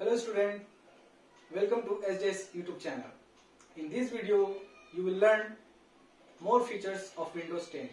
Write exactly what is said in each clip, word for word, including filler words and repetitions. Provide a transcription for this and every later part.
Hello student, welcome to S J S YouTube channel. In this video, you will learn more features of Windows ten.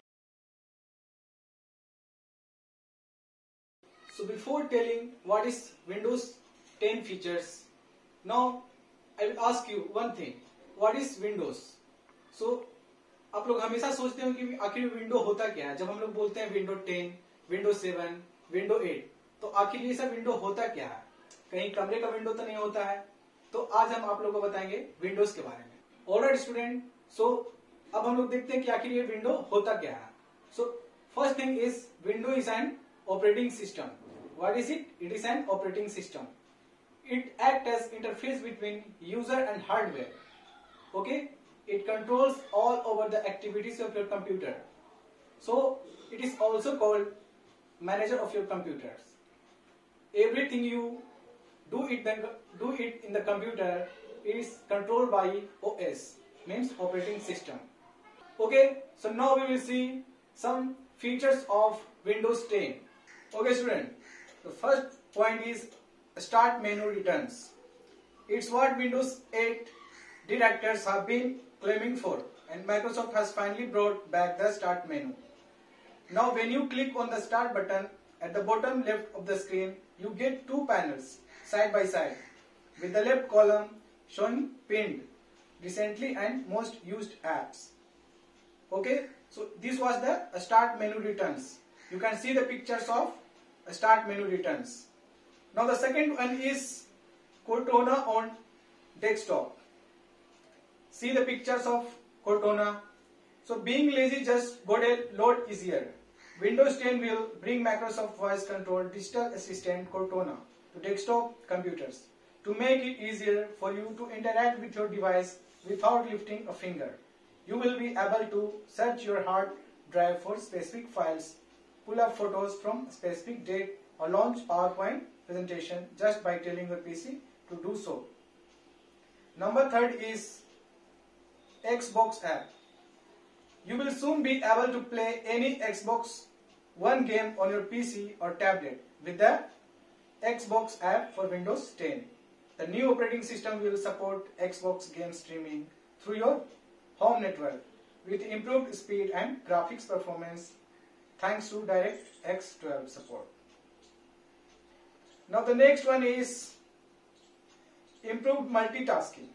So before telling what is Windows ten features, now I will ask you one thing. What is Windows? So आप लोग हमेशा सोचते हो कि आखिर window होता क्या है. जब हम लोग बोलते हैं window ten, window seven, window eight, तो आखिर ये सब विंडो होता क्या है? कहीं कमरे का विंडो तो नहीं होता है. तो आज हम आप लोगों को बताएंगे विंडोज के बारे में. ऑलराइट स्टूडेंट, सो अब हम लोग देखते हैं कि आखिर ये विंडो होता क्या है. So first thing is window is an operating system. What is it? It is an operating system. It acts as interface between user and hardware. Okay, it controls all over the activities of your computer. So it is also called manager of your computers. Everything you do it then do it in the computer is controlled by O S, means operating system. Okay, so now we will see some features of Windows ten. Okay student, the first point is Start menu returns. It's what Windows eight detractors have been claiming for, and Microsoft has finally brought back the start menu. Now when you click on the start button at the bottom left of the screen, you get two panels side by side, with the left column showing pinned, recently and most used apps. Okay, so this was the start menu returns. You can see the pictures of start menu returns. Now the second one is Cortana on desktop. See the pictures of Cortana. So being lazy just got a lot easier. Windows ten will bring Microsoft Voice Control Digital Assistant Cortana to desktop computers to make it easier for you to interact with your device without lifting a finger. You will be able to search your hard drive for specific files, pull up photos from a specific date, or launch PowerPoint presentation just by telling your P C to do so. Number third is Xbox app. You will soon be able to play any Xbox One game on your P C or tablet with the Xbox app for Windows ten. The new operating system will support Xbox game streaming through your home network with improved speed and graphics performance thanks to DirectX twelve support. Now the next one is improved multitasking.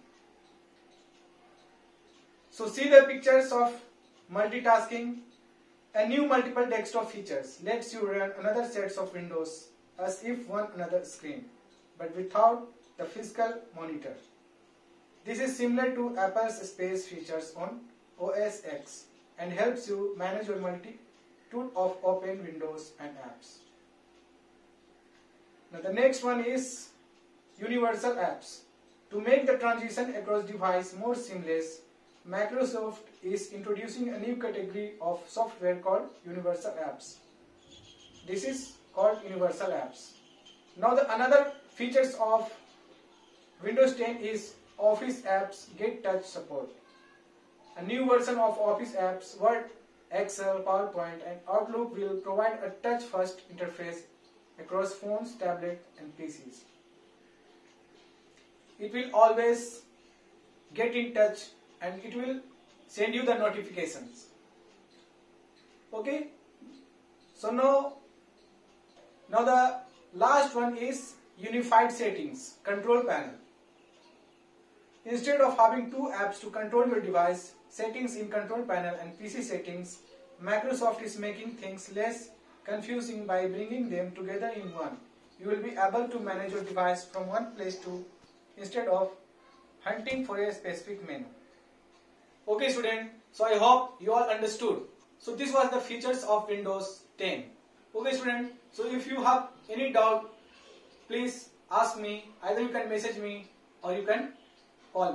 So see the pictures of multitasking. A new multiple desktop features lets you run another sets of windows as if one another screen, but without the physical monitor. This is similar to Apple's Space features on O S X and helps you manage your multitude of open windows and apps. Now the next one is Universal Apps. To make the transition across device more seamless, Microsoft is introducing a new category of software called Universal Apps. This is called Universal Apps. Now the another features of Windows ten is Office Apps Get Touch support. A new version of Office Apps, Word, Excel, PowerPoint and Outlook will provide a touch-first interface across phones, tablets and P Cs. It will always get in touch and it will send you the notifications. Okay, so now now the last one is unified settings control panel. Instead of having two apps to control your device, settings in control panel and P C settings, Microsoft is making things less confusing by bringing them together in one. You will be able to manage your device from one place to instead of hunting for a specific menu. Okay student, so I hope you all understood. So this was the features of Windows ten. Okay student, so if you have any doubt, please ask me. Either you can message me or you can